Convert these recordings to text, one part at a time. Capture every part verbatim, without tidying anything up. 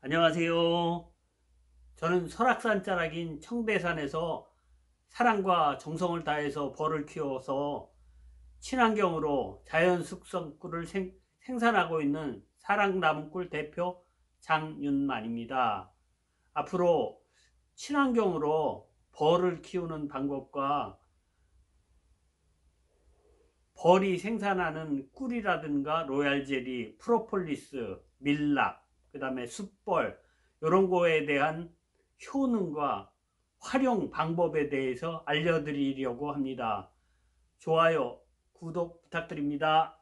안녕하세요. 저는 설악산 자락인 청대산에서 사랑과 정성을 다해서 벌을 키워서 친환경으로 자연 숙성꿀을 생, 생산하고 있는 사랑나무꿀 대표 장윤만입니다. 앞으로 친환경으로 벌을 키우는 방법과 벌이 생산하는 꿀이라든가 로얄젤리, 프로폴리스, 밀랍, 그 다음에 숯벌 이런 거에 대한 효능과 활용 방법에 대해서 알려드리려고 합니다. 좋아요, 구독 부탁드립니다.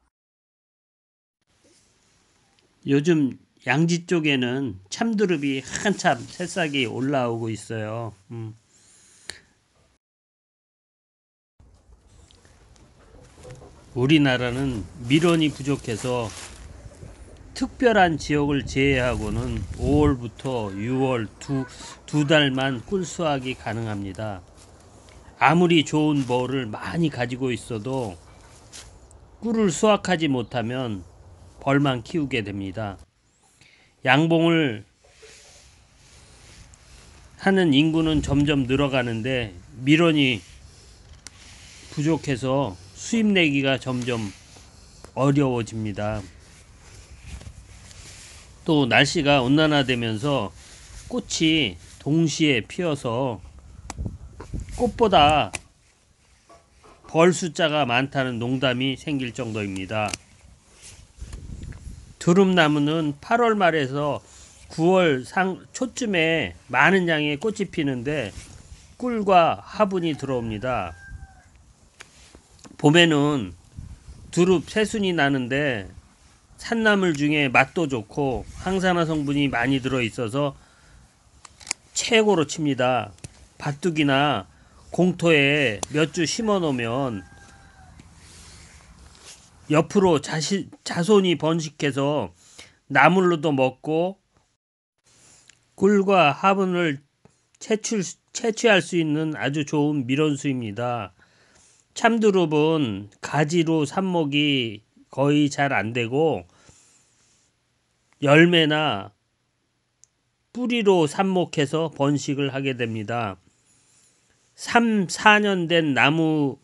요즘 양지 쪽에는 참두릅이 한참 새싹이 올라오고 있어요. 음. 우리나라는 밀원이 부족해서 특별한 지역을 제외하고는 오월부터 유월 두, 두 달만 꿀 수확이 가능합니다. 아무리 좋은 벌을 많이 가지고 있어도 꿀을 수확하지 못하면 벌만 키우게 됩니다. 양봉을 하는 인구는 점점 늘어가는데 밀원이 부족해서 수입 내기가 점점 어려워집니다. 또 날씨가 온난화되면서 꽃이 동시에 피어서 꽃보다 벌 숫자가 많다는 농담이 생길 정도입니다. 두릅나무는 팔월 말에서 구월 상, 초쯤에 많은 양의 꽃이 피는데 꿀과 화분이 들어옵니다. 봄에는 두릅 새순이 나는데 산나물 중에 맛도 좋고 항산화 성분이 많이 들어있어서 최고로 칩니다. 밭둑이나 공터에 몇 주 심어 놓으면 옆으로 자시, 자손이 번식해서 나물로도 먹고 꿀과 화분을 채취, 채취할 수 있는 아주 좋은 밀원수입니다. 참두릅은 가지로 삽목이 거의 잘 안되고 열매나 뿌리로 삽목해서 번식을 하게 됩니다. 삼, 사 년 된 나무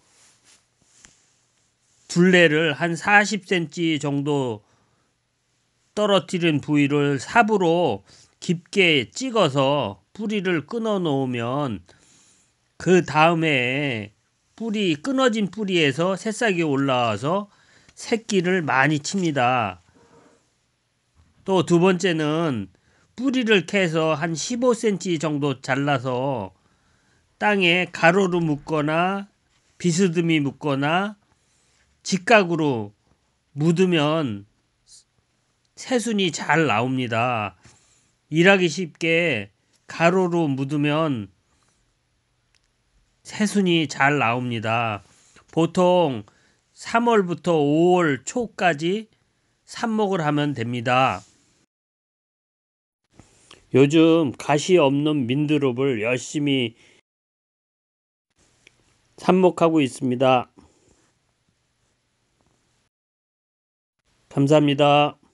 둘레를 한 사십 센티미터 정도 떨어뜨린 부위를 삽으로 깊게 찍어서 뿌리를 끊어 놓으면 그 다음에 뿌리 끊어진 뿌리에서 새싹이 올라와서 새끼를 많이 칩니다. 또 두 번째는 뿌리를 캐서 한 십오 센티미터 정도 잘라서 땅에 가로로 묶거나 비스듬히 묶거나 직각으로 묻으면 새순이 잘 나옵니다. 일하기 쉽게 가로로 묻으면 새순이 잘 나옵니다. 보통 삼월부터 오월 초까지 삽목을 하면 됩니다. 요즘 가시 없는 민두릅을 열심히 삽목하고 있습니다. 감사합니다.